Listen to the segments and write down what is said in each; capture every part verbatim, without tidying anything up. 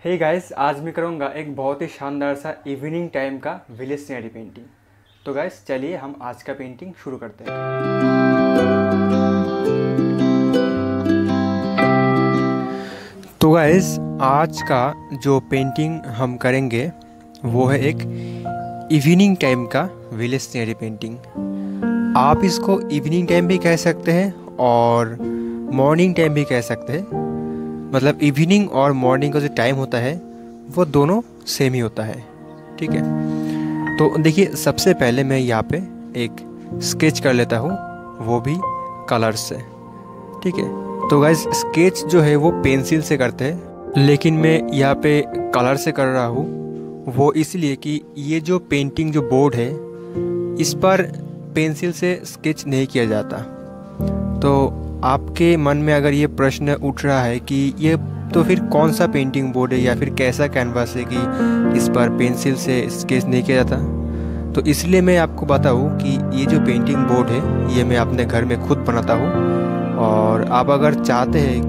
Hey guys, आज मैं करूँगा एक बहुत ही शानदार सा इवनिंग टाइम का विलेज सीनरी पेंटिंग। तो गाइस चलिए हम आज का पेंटिंग शुरू करते हैं। तो गाइस आज का जो पेंटिंग हम करेंगे वो है एक इवनिंग टाइम का विलेज सीनरी पेंटिंग। आप इसको इवनिंग टाइम भी कह सकते हैं और मॉर्निंग टाइम भी कह सकते हैं। मतलब इवनिंग और मॉर्निंग का जो टाइम होता है वो दोनों सेम ही होता है, ठीक है। तो देखिए, सबसे पहले मैं यहाँ पे एक स्केच कर लेता हूँ, वो भी कलर से, ठीक है। तो गाइस स्केच जो है वो पेंसिल से करते हैं, लेकिन मैं यहाँ पे कलर से कर रहा हूँ। वो इसलिए कि ये जो पेंटिंग जो बोर्ड है इस पर पेंसिल से स्केच नहीं किया जाता। तो आपके मन में अगर ये प्रश्न उठ रहा है कि ये तो फिर कौन सा पेंटिंग बोर्ड है या फिर कैसा कैनवास है कि इस पर पेंसिल से स्केच नहीं किया जाता, तो इसलिए मैं आपको बताऊँ कि ये जो पेंटिंग बोर्ड है ये मैं अपने घर में खुद बनाता हूँ। और आप अगर चाहते हैं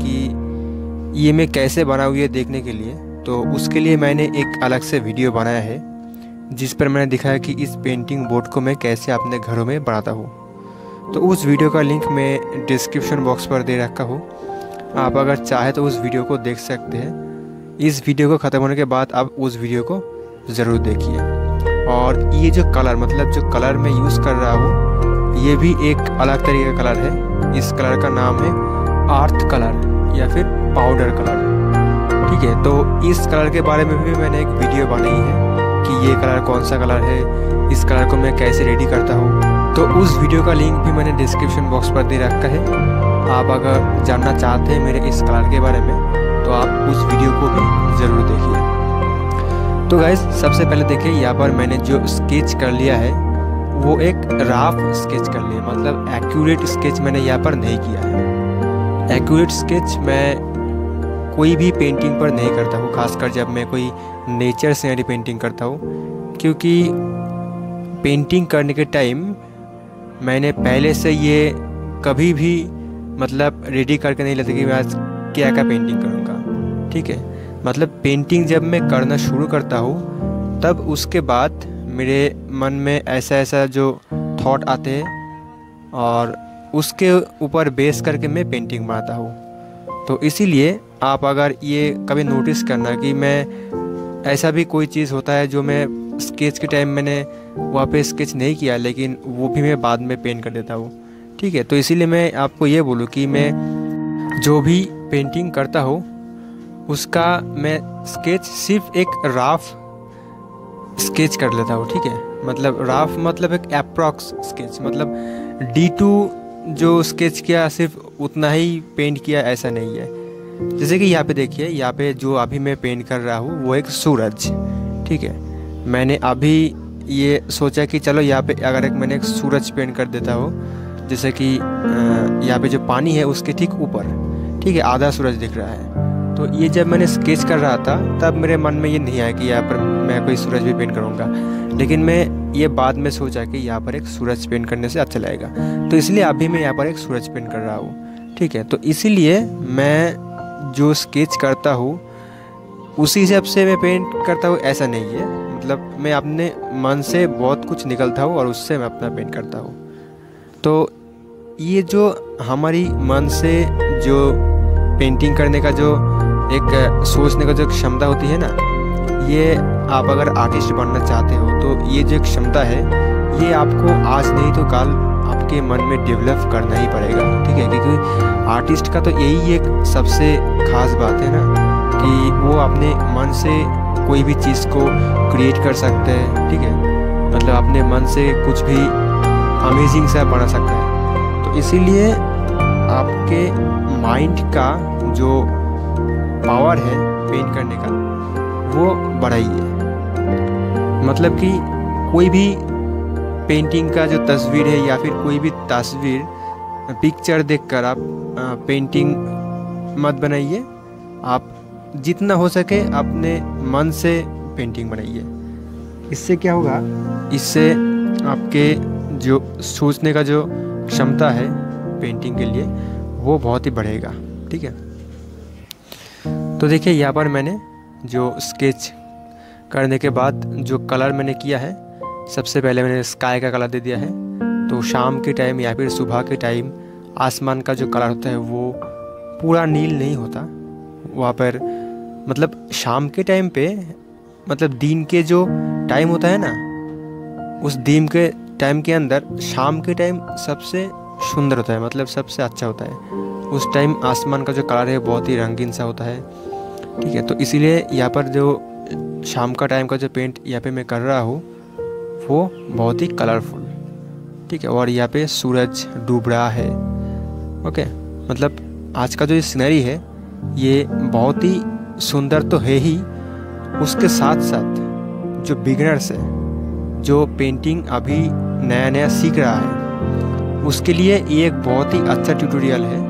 कि ये मैं कैसे बनाऊँ ये देखने के लिए, तो उसके लिए मैंने एक अलग से वीडियो बनाया है जिस पर मैंने दिखाया कि इस पेंटिंग बोर्ड को मैं कैसे अपने घरों में बनाता हूँ। तो उस वीडियो का लिंक मैं डिस्क्रिप्शन बॉक्स पर दे रखा हूँ। आप अगर चाहे तो उस वीडियो को देख सकते हैं। इस वीडियो को ख़त्म होने के बाद आप उस वीडियो को ज़रूर देखिए। और ये जो कलर, मतलब जो कलर मैं यूज़ कर रहा हूँ ये भी एक अलग तरीके का कलर है। इस कलर का नाम है अर्थ कलर या फिर पाउडर कलर, ठीक है। तो इस कलर के बारे में भी मैंने एक वीडियो बनाई है कि ये कलर कौन सा कलर है, इस कलर को मैं कैसे रेडी करता हूँ। तो उस वीडियो का लिंक भी मैंने डिस्क्रिप्शन बॉक्स पर दे रखा है। आप अगर जानना चाहते हैं मेरे इस कलर के बारे में तो आप उस वीडियो को भी ज़रूर देखिए। तो गाइस सबसे पहले देखिए, यहाँ पर मैंने जो स्केच कर लिया है वो एक राफ स्केच कर लिया, मतलब एक्यूरेट स्केच मैंने यहाँ पर नहीं किया है। एक्यूरेट स्केच मैं कोई भी पेंटिंग पर नहीं करता हूँ, खासकर जब मैं कोई नेचर सीनरी पेंटिंग करता हूँ, क्योंकि पेंटिंग करने के टाइम मैंने पहले से ये कभी भी मतलब रेडी करके नहीं लेते कि मैं आज क्या क्या पेंटिंग करूँगा, ठीक है। मतलब पेंटिंग जब मैं करना शुरू करता हूँ तब उसके बाद मेरे मन में ऐसा ऐसा जो थॉट आते हैं और उसके ऊपर बेस करके मैं पेंटिंग बनाता हूँ। तो इसीलिए आप अगर ये कभी नोटिस करना कि मैं ऐसा भी कोई चीज़ होता है जो मैं स्केच के टाइम मैंने वहाँ पे स्केच नहीं किया, लेकिन वो भी मैं बाद में पेंट कर देता हूँ, ठीक है। तो इसीलिए मैं आपको ये बोलूँ कि मैं जो भी पेंटिंग करता हूँ उसका मैं स्केच सिर्फ एक राफ स्केच कर लेता हूँ, ठीक है। मतलब राफ मतलब एक अप्रॉक्स स्केच, मतलब डी टू जो स्केच किया सिर्फ उतना ही पेंट किया, ऐसा नहीं है। जैसे कि यहाँ पे देखिए, यहाँ पे जो अभी मैं पेंट कर रहा हूँ वो एक सूरज, ठीक है। मैंने अभी ये सोचा कि चलो यहाँ पे अगर एक मैंने एक सूरज पेंट कर देता हूँ, जैसे कि यहाँ पे जो पानी है उसके ठीक ऊपर, ठीक है, आधा सूरज दिख रहा है। तो ये जब मैंने स्केच कर रहा था तब मेरे मन में ये नहीं आया कि यहाँ पर मैं कोई सूरज भी पेंट करूँगा, लेकिन मैं ये बाद में सोचा कि यहाँ पर एक सूरज पेंट करने से अच्छा लगेगा। तो इसलिए अभी मैं यहाँ पर एक सूरज पेंट कर रहा हूँ, ठीक है। तो इसीलिए मैं जो स्केच करता हूँ उसी हिसाब से मैं पेंट करता हूँ, ऐसा नहीं है। मतलब मैं अपने मन से बहुत कुछ निकलता हूँ और उससे मैं अपना पेंट करता हूँ। तो ये जो हमारी मन से जो पेंटिंग करने का जो एक सोचने का जो क्षमता होती है ना, ये आप अगर आर्टिस्ट बनना चाहते हो तो ये जो क्षमता है ये आपको आज नहीं तो कल आपके मन में डेवलप करना ही पड़ेगा, ठीक है। क्योंकि आर्टिस्ट का तो यही एक सबसे खास बात है ना कि वो अपने मन से कोई भी चीज़ को क्रिएट कर सकते हैं, ठीक है। मतलब अपने मन से कुछ भी अमेजिंग सा बना सकता है। तो इसीलिए आपके माइंड का जो पावर है पेंट करने का वो बढ़ाइए। मतलब कि कोई भी पेंटिंग का जो तस्वीर है या फिर कोई भी तस्वीर पिक्चर देखकर आप पेंटिंग मत बनाइए। आप जितना हो सके अपने मन से पेंटिंग बनाइए। इससे क्या होगा, इससे आपके जो सोचने का जो क्षमता है पेंटिंग के लिए वो बहुत ही बढ़ेगा, ठीक है। तो देखिए यहाँ पर मैंने जो स्केच करने के बाद जो कलर मैंने किया है, सबसे पहले मैंने स्काई का कलर दे दिया है। तो शाम के टाइम या फिर सुबह के टाइम आसमान का जो कलर होता है वो पूरा नील नहीं होता वहाँ पर, मतलब शाम के टाइम पे, मतलब दिन के जो टाइम होता है ना, उस दिन के टाइम के अंदर शाम के टाइम सबसे सुंदर होता है, मतलब सबसे अच्छा होता है। उस टाइम आसमान का जो कलर है बहुत ही रंगीन सा होता है, ठीक है। तो इसीलिए यहाँ पर जो शाम का टाइम का जो पेंट यहाँ पे मैं कर रहा हूँ वो बहुत ही कलरफुल, ठीक है। और यहाँ पे सूरज डूब रहा है, ओके। मतलब आज का जो ये सीनरी है ये बहुत ही सुंदर तो है ही, उसके साथ साथ जो बिगिनर्स है, जो पेंटिंग अभी नया नया सीख रहा है, उसके लिए ये एक बहुत ही अच्छा ट्यूटोरियल है।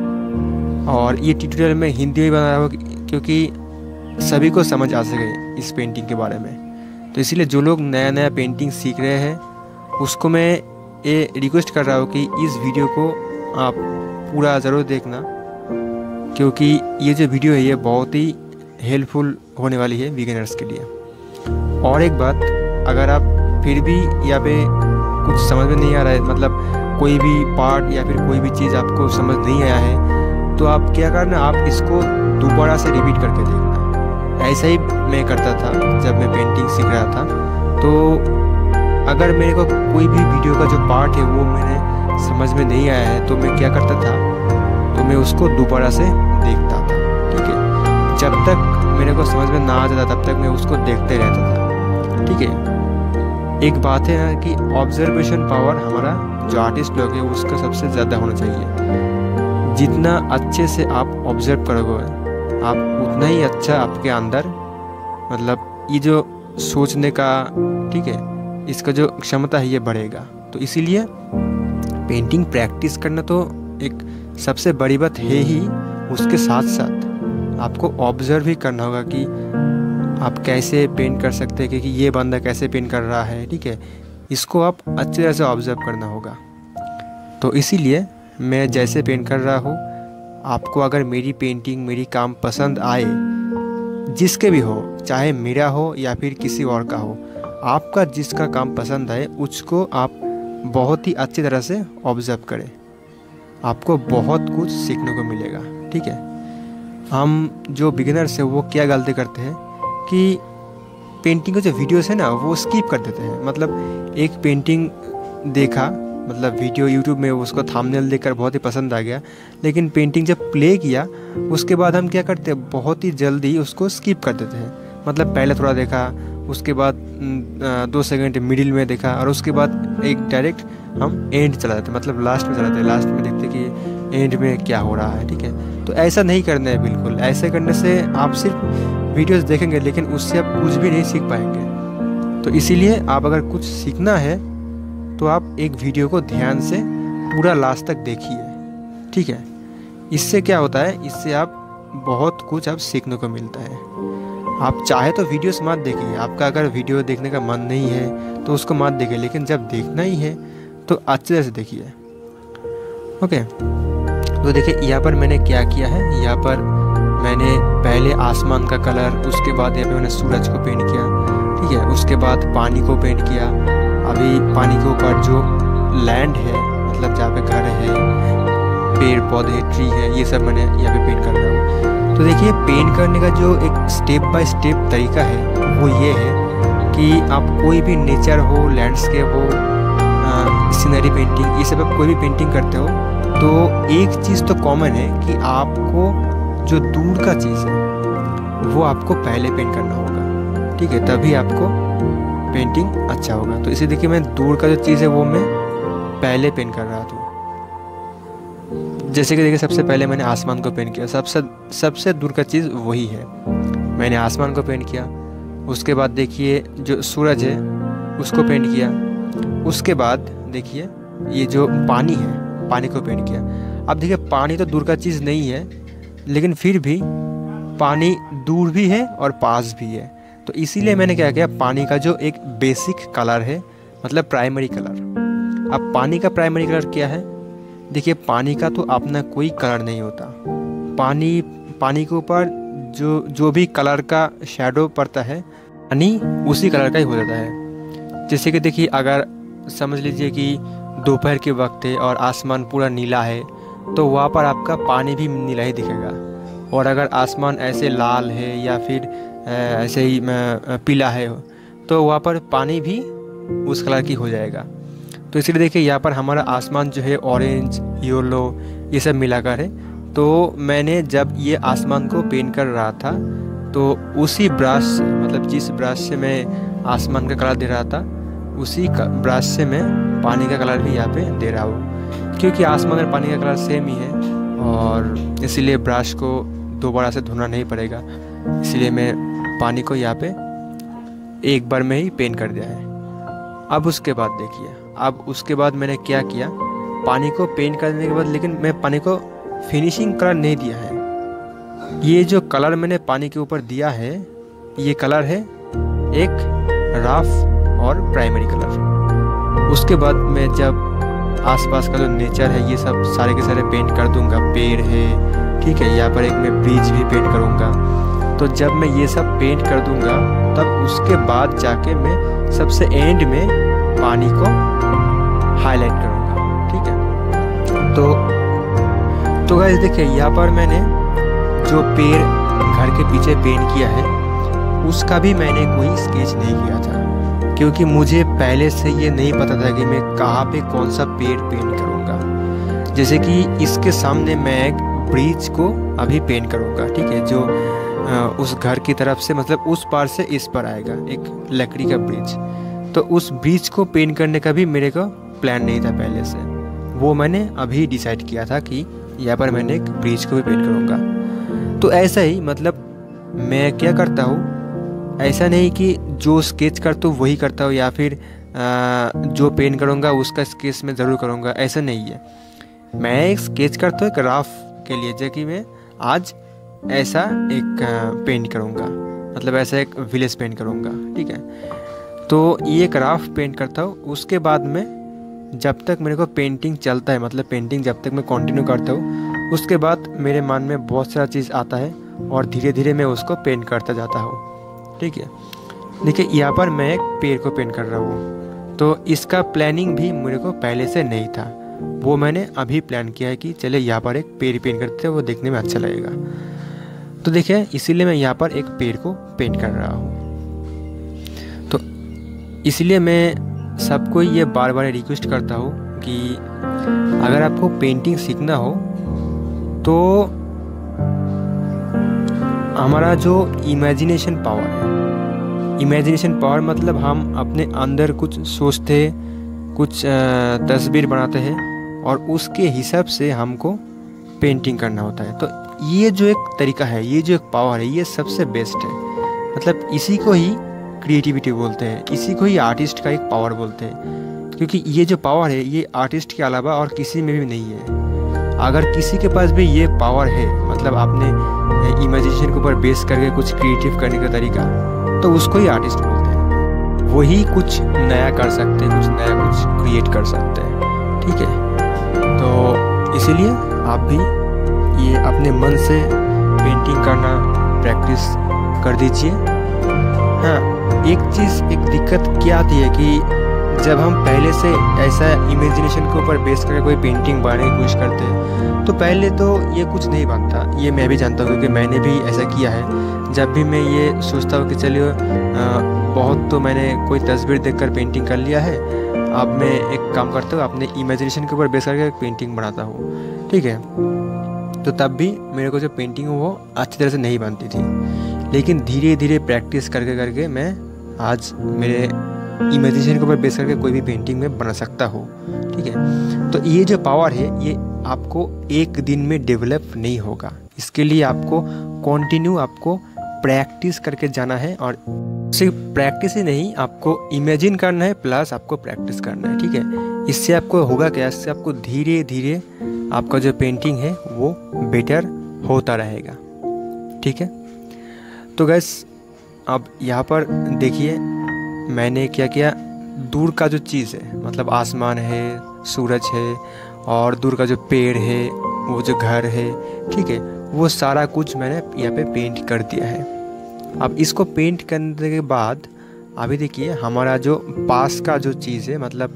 और ये ट्यूटोरियल मैं हिंदी में बना रहा हूँ क्योंकि सभी को समझ आ सके इस पेंटिंग के बारे में। तो इसीलिए जो लोग नया नया पेंटिंग सीख रहे हैं उसको मैं ये रिक्वेस्ट कर रहा हूँ कि इस वीडियो को आप पूरा ज़रूर देखना, क्योंकि ये जो वीडियो है ये बहुत ही हेल्पफुल होने वाली है बिगिनर्स के लिए। और एक बात, अगर आप फिर भी यहाँ पे कुछ समझ में नहीं आ रहा है, मतलब कोई भी पार्ट या फिर कोई भी चीज़ आपको समझ नहीं आया है, तो आप क्या करना, आप इसको दोबारा से रिपीट करके देखना। ऐसा ही मैं करता था जब मैं पेंटिंग सीख रहा था। तो अगर मेरे को कोई भी वीडियो का जो पार्ट है वो मैंने समझ में नहीं आया है तो मैं क्या करता था, तो मैं उसको दोबारा से देखता था, ठीक है। जब तक मेरे को समझ में ना आ जाता तब तक मैं उसको देखते रहता था, ठीक है। एक बात है ना कि ऑब्जर्वेशन पावर हमारा जो आर्टिस्ट लोग है उसका सबसे ज़्यादा होना चाहिए। जितना अच्छे से आप ऑब्जर्व करोगे आप उतना ही अच्छा आपके अंदर, मतलब ये जो सोचने का, ठीक है, इसका जो क्षमता है ये बढ़ेगा। तो इसीलिए पेंटिंग प्रैक्टिस करना तो एक सबसे बड़ी बात है ही, उसके साथ साथ आपको ऑब्जर्व भी करना होगा कि आप कैसे पेंट कर सकते हैं, क्योंकि ये बंदा कैसे पेंट कर रहा है, ठीक है। इसको आप अच्छी तरह से ऑब्जर्व करना होगा। तो इसीलिए मैं जैसे पेंट कर रहा हूँ, आपको अगर मेरी पेंटिंग, मेरी काम पसंद आए, जिसके भी हो, चाहे मेरा हो या फिर किसी और का हो, आपका जिसका काम पसंद आए उसको आप बहुत ही अच्छी तरह से ऑब्जर्व करें। आपको बहुत कुछ सीखने को मिलेगा, ठीक है। हम जो बिगिनर्स है वो क्या गलती करते हैं कि पेंटिंग के जो वीडियोस है ना वो स्किप कर देते हैं। मतलब एक पेंटिंग देखा, मतलब वीडियो यूट्यूब में, उसको थंबनेल देखकर बहुत ही पसंद आ गया, लेकिन पेंटिंग जब प्ले किया उसके बाद हम क्या करते हैं, बहुत ही जल्दी उसको स्किप कर देते हैं। मतलब पहले थोड़ा देखा, उसके बाद दो सेकंड मिडिल में देखा, और उसके बाद एक डायरेक्ट हम एंड चला जाते, मतलब लास्ट में चला जाते, लास्ट में देखते कि एंड में क्या हो रहा है, ठीक है। तो ऐसा नहीं करना है बिल्कुल। ऐसे करने से आप सिर्फ वीडियोस देखेंगे लेकिन उससे आप कुछ भी नहीं सीख पाएंगे। तो इसीलिए आप अगर कुछ सीखना है तो आप एक वीडियो को ध्यान से पूरा लास्ट तक देखिए, ठीक है। इससे क्या होता है, इससे आप बहुत कुछ आप सीखने को मिलता है। आप चाहे तो वीडियोस मत देखिए, आपका अगर वीडियो देखने का मन नहीं है तो उसको मत देखिए, लेकिन जब देखना ही है तो अच्छे तरह से देखिए, ओके। तो देखिए यहाँ पर मैंने क्या किया है, यहाँ पर मैंने पहले आसमान का कलर, उसके बाद यहाँ पे मैंने सूरज को पेंट किया, ठीक है। उसके बाद पानी को पेंट किया। अभी पानी के ऊपर जो लैंड है, मतलब जहाँ पे घर है, पेड़ पौधे, ट्री है, ये सब मैंने यहाँ पे पेंट कर रहा हूँ। तो देखिए पेंट करने का जो एक स्टेप बाय स्टेप तरीका है वो ये है कि आप कोई भी नेचर हो, लैंडस्केप हो, सीनरी पेंटिंग, ये सब आप कोई भी पेंटिंग करते हो तो एक चीज़ तो कॉमन है कि आपको जो दूर का चीज़ है वो आपको पहले पेंट करना होगा, ठीक है, तभी आपको पेंटिंग अच्छा होगा। तो इसे देखिए मैं दूर का जो चीज़ है वो मैं पहले पेंट कर रहा था। जैसे कि देखिए सबसे पहले मैंने आसमान को पेंट किया, सबसे सबसे दूर का चीज़ वही है, मैंने आसमान को पेंट किया। उसके बाद देखिए जो सूरज है उसको पेंट किया। उसके बाद देखिए ये जो पानी है, पानी को पेंट किया। अब देखिए पानी तो दूर का चीज़ नहीं है, लेकिन फिर भी पानी दूर भी है और पास भी है। तो इसीलिए मैंने क्या किया, पानी का जो एक बेसिक कलर है, मतलब प्राइमरी कलर। अब पानी का प्राइमरी कलर क्या है, देखिए पानी का तो अपना कोई कलर नहीं होता। पानी पानी के ऊपर जो जो भी कलर का शैडो पड़ता है पानी उसी कलर का ही हो जाता है। जैसे कि देखिए, अगर समझ लीजिए कि दोपहर के वक्त है और आसमान पूरा नीला है तो वहाँ पर आपका पानी भी नीला ही दिखेगा। और अगर आसमान ऐसे लाल है या फिर ऐसे ही पीला है तो वहाँ पर पानी भी उस कलर की हो जाएगा। तो इसलिए देखिए, यहाँ पर हमारा आसमान जो है ऑरेंज, येलो ये सब मिलाकर है। तो मैंने जब ये आसमान को पेंट कर रहा था तो उसी ब्रश मतलब जिस ब्रश से मैं आसमान का कलर दे रहा था उसी ब्रश से मैं पानी का कलर भी यहाँ पे दे रहा हूँ, क्योंकि आसमान और पानी का कलर सेम ही है और इसीलिए ब्रश को दोबारा से धोना नहीं पड़ेगा। इसलिए मैं पानी को यहाँ पे एक बार में ही पेंट कर दिया है। अब उसके बाद देखिए, अब उसके बाद मैंने क्या किया, पानी को पेंट करने के बाद लेकिन मैं पानी को फिनिशिंग कलर नहीं दिया है। ये जो कलर मैंने पानी के ऊपर दिया है ये कलर है एक रफ और प्राइमरी कलर। उसके बाद मैं जब आसपास का जो नेचर है ये सब सारे के सारे पेंट कर दूंगा, पेड़ है, ठीक है, यहाँ पर एक मैं ब्रिज भी पेंट करूँगा। तो जब मैं ये सब पेंट कर दूंगा तब उसके बाद जाके मैं सबसे एंड में पानी को हाईलाइट करूँगा, ठीक है। तो तो गाइस देखिए, यहाँ पर मैंने जो पेड़ घर के पीछे पेंट किया है उसका भी मैंने कोई स्केच नहीं किया था, क्योंकि मुझे पहले से ये नहीं पता था कि मैं कहाँ पे कौन सा पेड़ पेंट करूँगा। जैसे कि इसके सामने मैं एक ब्रिज को अभी पेंट करूँगा, ठीक है, जो आ, उस घर की तरफ से मतलब उस पार से इस पर आएगा, एक लकड़ी का ब्रिज। तो उस ब्रिज को पेंट करने का भी मेरे को प्लान नहीं था पहले से, वो मैंने अभी डिसाइड किया था कि यहाँ पर मैंने एक ब्रिज को भी पेंट करूँगा। तो ऐसा ही मतलब मैं क्या करता हूँ, ऐसा नहीं कि जो स्केच करता हूँ वही करता हूँ या फिर आ, जो पेंट करूँगा उसका स्केच मैं ज़रूर करूँगा, ऐसा नहीं है। मैं एक स्केच करता हूँ एक राफ के लिए, जो कि मैं आज ऐसा एक पेंट करूँगा, मतलब ऐसा एक विलेज पेंट करूँगा, ठीक है। तो ये एक राफ पेंट करता हूँ। उसके बाद में जब तक मेरे को पेंटिंग चलता है, मतलब पेंटिंग जब तक मैं कंटिन्यू करता हूँ, उसके बाद मेरे मन में बहुत सारा चीज़ आता है और धीरे धीरे मैं उसको पेंट करता जाता हूँ, ठीक है। देखिए, यहाँ पर मैं एक पेड़ को पेंट कर रहा हूँ, तो इसका प्लानिंग भी मेरे को पहले से नहीं था, वो मैंने अभी प्लान किया है कि चले यहाँ पर एक पेड़ पेंट करते हैं, वो देखने में अच्छा लगेगा। तो देखिए, इसीलिए मैं यहाँ पर एक पेड़ को पेंट कर रहा हूँ। तो इसलिए मैं सबको ये बार बार रिक्वेस्ट करता हूँ कि अगर आपको पेंटिंग सीखना हो तो हमारा जो इमेजिनेशन पावर है, इमेजिनेशन पावर मतलब हम अपने अंदर कुछ सोचते, कुछ तस्वीर बनाते हैं और उसके हिसाब से हमको पेंटिंग करना होता है। तो ये जो एक तरीका है, ये जो एक पावर है, ये सबसे बेस्ट है। मतलब इसी को ही क्रिएटिविटी बोलते हैं, इसी को ही आर्टिस्ट का एक पावर बोलते हैं, क्योंकि ये जो पावर है ये आर्टिस्ट के अलावा और किसी में भी नहीं है। अगर किसी के पास भी ये पावर है, मतलब आपने इमेजिनेशन के ऊपर बेस करके कुछ क्रिएटिव करने का तरीका, तो उसको ही आर्टिस्ट बोलते हैं। वही कुछ नया कर सकते हैं, कुछ नया कुछ क्रिएट कर सकते हैं, ठीक है। तो इसीलिए आप भी ये अपने मन से पेंटिंग करना प्रैक्टिस कर दीजिए। हाँ, एक चीज़ एक दिक्कत क्या आती है कि जब हम पहले से ऐसा इमेजिनेशन के ऊपर बेस करके कोई पेंटिंग बनाने की कोशिश करते हैं तो पहले तो ये कुछ नहीं बनता। ये मैं भी जानता हूँ, क्योंकि मैंने भी ऐसा किया है। जब भी मैं ये सोचता हूँ कि चलिए बहुत तो मैंने कोई तस्वीर देखकर पेंटिंग कर लिया है, अब मैं एक काम करता हूँ अपने इमेजिनेशन के ऊपर बेस करके एक पेंटिंग बनाता हूँ, ठीक है। तो तब भी मेरे को जो पेंटिंग वो अच्छी तरह से नहीं बनती थी, लेकिन धीरे धीरे प्रैक्टिस करके करके मैं आज मेरे इमेजिनेशन के ऊपर बेस करके कोई भी पेंटिंग में बना सकता हूँ, ठीक है। तो ये जो पावर है ये आपको एक दिन में डेवलप नहीं होगा, इसके लिए आपको कंटिन्यू आपको प्रैक्टिस करके जाना है। और सिर्फ प्रैक्टिस ही नहीं, आपको इमेजिन करना है प्लस आपको प्रैक्टिस करना है, ठीक है। इससे आपको होगा क्या, इससे आपको धीरे धीरे आपका जो पेंटिंग है वो बेटर होता रहेगा, ठीक है। तो गैस अब यहाँ पर देखिए मैंने क्या किया, दूर का जो चीज़ है, मतलब आसमान है, सूरज है और दूर का जो पेड़ है, वो जो घर है, ठीक है, वो सारा कुछ मैंने यहाँ पे पेंट कर दिया है। अब इसको पेंट करने के बाद अभी देखिए हमारा जो पास का जो चीज़ है, मतलब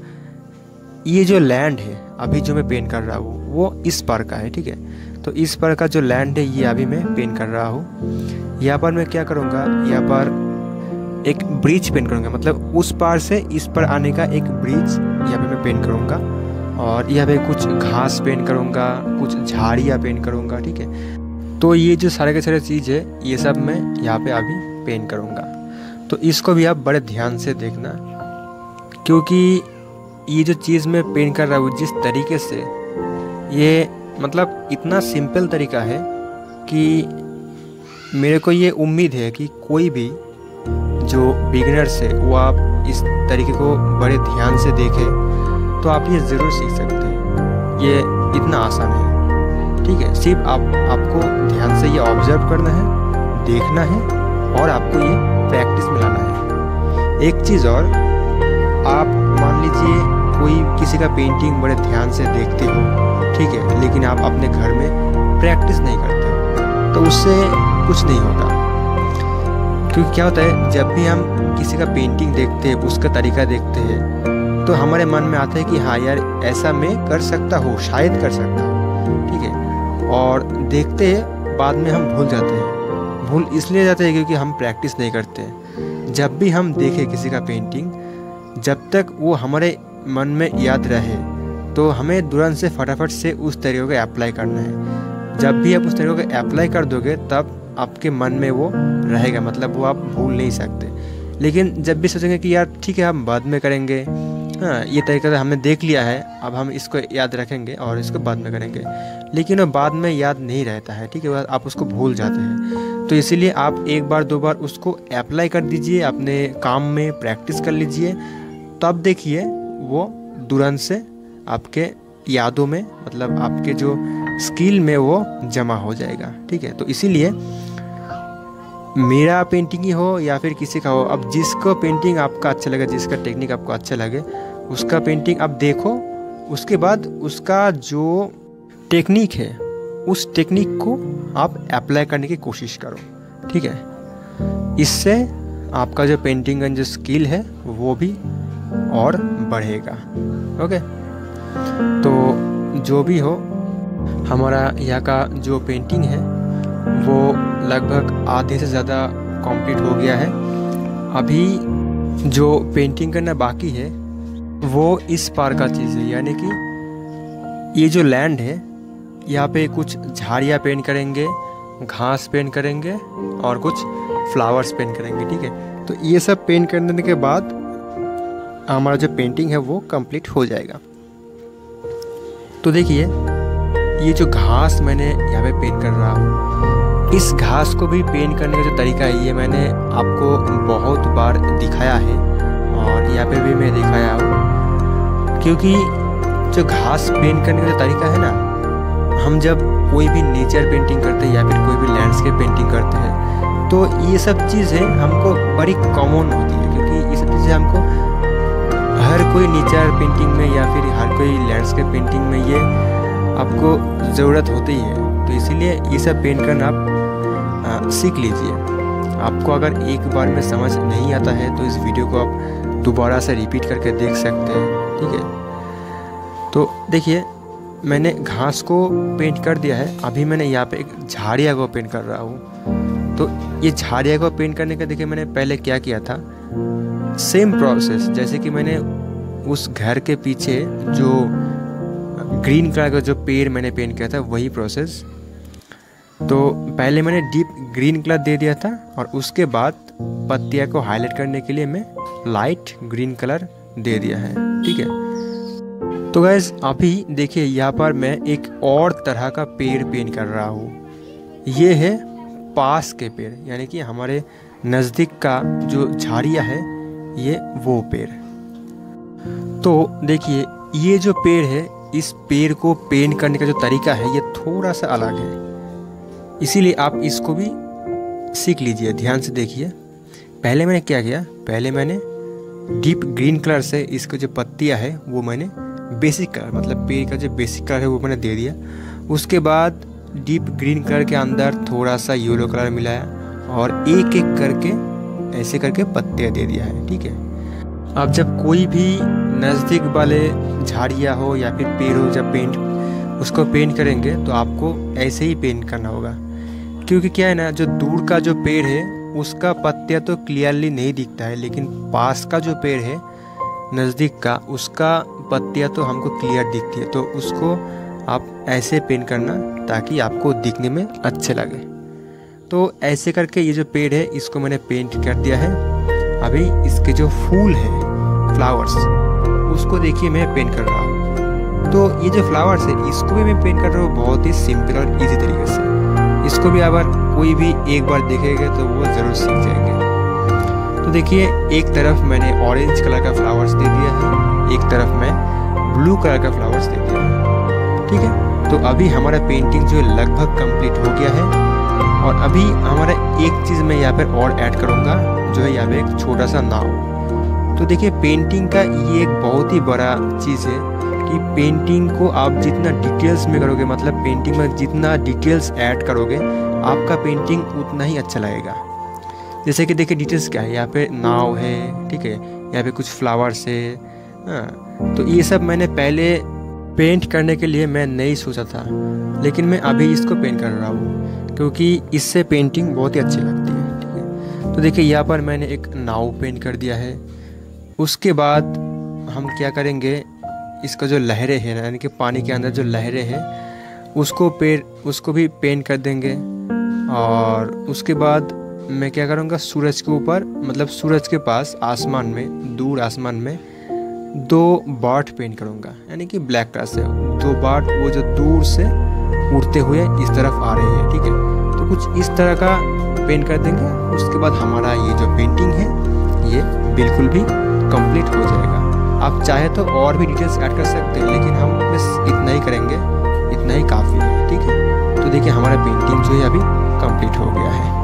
ये जो लैंड है अभी जो मैं पेंट कर रहा हूँ वो इस पर का है, ठीक है। तो इस पर का जो लैंड है ये अभी मैं पेंट कर रहा हूँ। यहाँ पर मैं क्या करूँगा, यहाँ पर एक ब्रिज पेंट करूँगा, मतलब उस पार से इस पर आने का एक ब्रिज यहाँ पे मैं पेंट करूँगा। और यहाँ पे कुछ घास पेंट करूँगा, कुछ झाड़ियाँ पेंट करूँगा, ठीक है। तो ये जो सारे के सारे चीज़ है ये सब मैं यहाँ पे अभी पेंट करूँगा। तो इसको भी आप बड़े ध्यान से देखना, क्योंकि ये जो चीज़ मैं पेंट कर रहा हूँ जिस तरीके से, ये मतलब इतना सिंपल तरीका है कि मेरे को ये उम्मीद है कि कोई भी जो बिगिनर्स है वो आप इस तरीके को बड़े ध्यान से देखें तो आप ये ज़रूर सीख सकते हैं। ये इतना आसान है, ठीक है। सिर्फ आप आपको ध्यान से ये ऑब्जर्व करना है, देखना है और आपको ये प्रैक्टिस में लाना है। एक चीज़ और, आप मान लीजिए कोई किसी का पेंटिंग बड़े ध्यान से देखते हो, ठीक है, लेकिन आप अपने घर में प्रैक्टिस नहीं करते हो तो उससे कुछ नहीं होगा। क्योंकि क्या होता है, जब भी हम किसी का पेंटिंग देखते हैं, उसका तरीका देखते हैं, तो हमारे मन में आता है कि हाँ यार ऐसा मैं कर सकता हूँ, शायद कर सकता हूँ, ठीक है। और देखते हैं बाद में हम भूल जाते हैं। भूल इसलिए जाते हैं क्योंकि हम प्रैक्टिस नहीं करते। जब भी हम देखें किसी का पेंटिंग, जब तक वो हमारे मन में याद रहे तो हमें तुरंत से फटाफट से उस तरीके को अप्लाई करना है। जब भी आप उस तरीके को अप्लाई कर दोगे तब आपके मन में वो रहेगा, मतलब वो आप भूल नहीं सकते। लेकिन जब भी सोचेंगे कि यार ठीक है हम बाद में करेंगे, हाँ ये तरीका तो हमने देख लिया है, अब हम इसको याद रखेंगे और इसको बाद में करेंगे, लेकिन वो बाद में याद नहीं रहता है, ठीक है, आप उसको भूल जाते हैं। तो इसीलिए आप एक बार दो बार उसको अप्लाई कर दीजिए, अपने काम में प्रैक्टिस कर लीजिए, तब देखिए वो तुरंत से आपके यादों में, मतलब आपके जो स्किल में वो जमा हो जाएगा, ठीक है। तो इसीलिए मेरा पेंटिंग ही हो या फिर किसी का हो, अब जिसको पेंटिंग आपका अच्छा लगे, जिसका टेक्निक आपको अच्छा लगे, उसका पेंटिंग आप देखो, उसके बाद उसका जो टेक्निक है उस टेक्निक को आप अप्लाई करने की कोशिश करो, ठीक है। इससे आपका जो पेंटिंग का जो स्किल है वो भी और बढ़ेगा, ओके। तो जो भी हो, हमारा यहाँ का जो पेंटिंग है वो लगभग आधे से ज़्यादा कंप्लीट हो गया है। अभी जो पेंटिंग करना बाकी है वो इस पार का चीज़ है, यानी कि ये जो लैंड है यहाँ पे कुछ झाड़ियाँ पेंट करेंगे, घास पेंट करेंगे और कुछ फ्लावर्स पेंट करेंगे, ठीक है। तो ये सब पेंट करने के बाद हमारा जो पेंटिंग है वो कंप्लीट हो जाएगा। तो देखिए ये जो घास मैंने यहाँ पे पेंट कर रहा हूँ, इस घास को भी पेंट करने का जो तरीका है ये मैंने आपको बहुत बार दिखाया है और यहाँ पे भी मैं दिखाया हूँ। क्योंकि जो घास पेंट करने का जो तरीका है ना, हम जब कोई भी नेचर पेंटिंग करते हैं या फिर कोई भी लैंडस्केप पेंटिंग करते हैं तो ये सब चीज़ें हमको बड़ी कॉमन होती है, क्योंकि ये सब चीज़ें हमको हर कोई नेचर पेंटिंग में या फिर हर कोई लैंडस्केप पेंटिंग में ये आपको ज़रूरत होती है। तो इसीलिए ये सब पेंट करना आप सीख लीजिए। आपको अगर एक बार में समझ नहीं आता है तो इस वीडियो को आप दोबारा से रिपीट करके देख सकते हैं, ठीक है। तो देखिए मैंने घास को पेंट कर दिया है, अभी मैंने यहाँ पे एक झाड़िया को पेंट कर रहा हूँ। तो ये झाड़िया को पेंट करने का देखिए मैंने पहले क्या किया था, सेम प्रोसेस जैसे कि मैंने उस घर के पीछे जो ग्रीन कलर का जो पेड़ मैंने पेंट किया था वही प्रोसेस। तो पहले मैंने डीप ग्रीन कलर दे दिया था और उसके बाद पत्तियाँ को हाईलाइट करने के लिए मैं लाइट ग्रीन कलर दे दिया है, ठीक है। तो गाइस अभी देखिए यहाँ पर मैं एक और तरह का पेड़ पेंट कर रहा हूँ। ये है पास के पेड़, यानी कि हमारे नज़दीक का जो झाड़िया है ये वो पेड़। तो देखिए ये जो पेड़ है, इस पेड़ को पेंट करने का जो तरीका है ये थोड़ा सा अलग है, इसीलिए आप इसको भी सीख लीजिए, ध्यान से देखिए। पहले मैंने क्या किया, पहले मैंने डीप ग्रीन कलर से इसको जो पत्तियां है वो मैंने बेसिक कलर, मतलब पेड़ का जो बेसिक कलर है वो मैंने दे दिया। उसके बाद डीप ग्रीन कलर के अंदर थोड़ा सा येलो कलर मिलाया और एक एक करके ऐसे करके पत्ते दे दिया है। ठीक है, अब जब कोई भी नज़दीक वाले झाड़ियाँ हो या फिर पेड़ हो, जब पेंट उसको पेंट करेंगे तो आपको ऐसे ही पेंट करना होगा, क्योंकि क्या है ना, जो दूर का जो पेड़ है उसका पत्तियाँ तो क्लियरली नहीं दिखता है, लेकिन पास का जो पेड़ है नज़दीक का उसका पत्तियाँ तो हमको क्लियर दिखती है। तो उसको आप ऐसे पेंट करना ताकि आपको दिखने में अच्छे लगे। तो ऐसे करके ये जो पेड़ है इसको मैंने पेंट कर दिया है। अभी इसके जो फूल है, फ्लावर्स, उसको देखिए मैं पेंट कर रहा हूँ। तो ये जो फ्लावर्स है इसको भी मैं पेंट कर रहा हूँ बहुत ही सिंपल और इजी तरीके से। इसको भी अगर कोई भी एक बार देखेगा तो वो ज़रूर सीख जाएंगे। तो देखिए, एक तरफ मैंने ऑरेंज कलर का फ्लावर्स दे दिया है, एक तरफ मैं ब्लू कलर का फ्लावर्स दे दिया है। ठीक है, तो अभी हमारा पेंटिंग जो है लगभग कंप्लीट हो गया है। और अभी हमारा एक चीज़ मैं यहाँ पर और ऐड करूँगा, जो है यहाँ पे एक छोटा सा नाव। तो देखिए, पेंटिंग का ये एक बहुत ही बड़ा चीज़ है कि पेंटिंग को आप जितना डिटेल्स में करोगे, मतलब पेंटिंग में जितना डिटेल्स ऐड करोगे, आपका पेंटिंग उतना ही अच्छा लगेगा। जैसे कि देखिए डिटेल्स क्या है, यहाँ पे नाव है, ठीक है, यहाँ पे कुछ फ्लावर्स है। हाँ, तो ये सब मैंने पहले पेंट करने के लिए मैं नहीं सोचा था, लेकिन मैं अभी इसको पेंट कर रहा हूँ क्योंकि इससे पेंटिंग बहुत ही अच्छी लगती है। ठीक है, तो देखिए यहाँ पर मैंने एक नाव पेंट कर दिया है। उसके बाद हम क्या करेंगे, इसका जो लहरें हैं, यानी कि पानी के अंदर जो लहरें हैं, उसको पेड़ उसको भी पेंट कर देंगे। और उसके बाद मैं क्या करूँगा, सूरज के ऊपर, मतलब सूरज के पास आसमान में, दूर आसमान में दो बर्ड पेंट करूँगा, यानी कि ब्लैक कलर से दो बर्ड, वो जो दूर से उड़ते हुए इस तरफ आ रहे हैं। ठीक है, तो कुछ इस तरह का पेंट कर देंगे। उसके बाद हमारा ये जो पेंटिंग है ये बिल्कुल भी कंप्लीट हो जाएगा। आप चाहे तो और भी डिटेल्स ऐड कर सकते हैं, लेकिन हम बस इतना ही करेंगे, इतना ही काफ़ी है। ठीक है, तो देखिए हमारा पेंटिंग जो है अभी कंप्लीट हो गया है।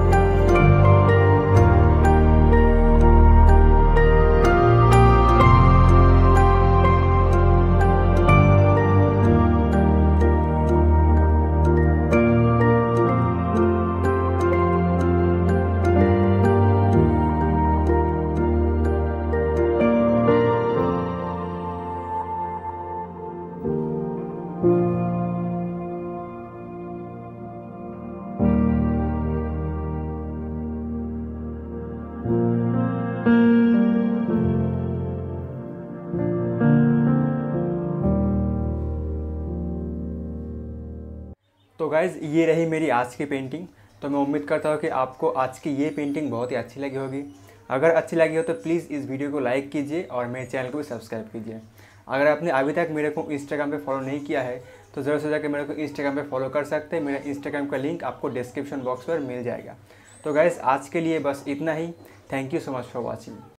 तो गाइज़, ये रही मेरी आज की पेंटिंग। तो मैं उम्मीद करता हूँ कि आपको आज की ये पेंटिंग बहुत ही अच्छी लगी होगी। अगर अच्छी लगी हो तो प्लीज़ इस वीडियो को लाइक कीजिए और मेरे चैनल को भी सब्सक्राइब कीजिए। अगर आपने अभी तक मेरे को इंस्टाग्राम पे फॉलो नहीं किया है तो ज़रूर से जाकर मेरे को इंस्टाग्राम पे फॉलो कर सकते हैं। मेरा इंस्टाग्राम का लिंक आपको डिस्क्रिप्शन बॉक्स पर मिल जाएगा। तो गाइज़, आज के लिए बस इतना ही। Thank you so much for watching.